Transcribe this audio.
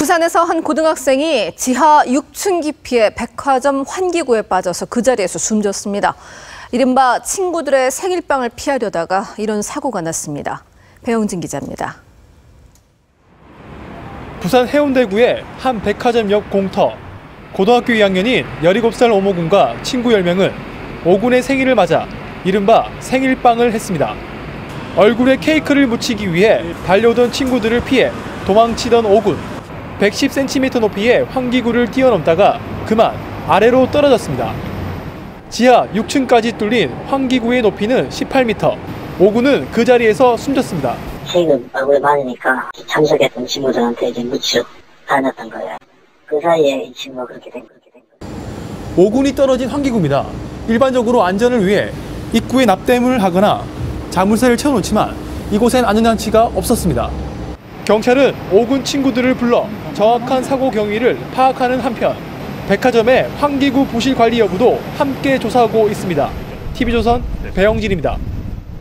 부산에서 한 고등학생이 지하 6층 깊이의 백화점 환기구에 빠져서 그 자리에서 숨졌습니다. 이른바 친구들의 생일빵을 피하려다가 이런 사고가 났습니다. 배영진 기자입니다. 부산 해운대구의 한 백화점 옆 공터. 고등학교 2학년인 17살 오모군과 친구 10명은 오군의 생일을 맞아 이른바 생일빵을 했습니다. 얼굴에 케이크를 묻히기 위해 달려오던 친구들을 피해 도망치던 오군. 110cm 높이의 환기구를 뛰어넘다가 그만 아래로 떨어졌습니다. 지하 6층까지 뚫린 환기구의 높이는 18m. 오군은 그 자리에서 숨졌습니다. 케이크 얼굴에 맞으니까 참석했던 친구들한테 이제 묻혀 다녔던 거예요. 그 사이에 이 친구가 그렇게 된 거예요. 오군이 떨어진 환기구입니다. 일반적으로 안전을 위해 입구에 납땜을 하거나 자물쇠를 채워놓지만 이곳엔 안전장치가 없었습니다. 경찰은 오군 친구들을 불러 정확한 사고 경위를 파악하는 한편 백화점의 환기구 부실 관리 여부도 함께 조사하고 있습니다. TV조선 배영진입니다.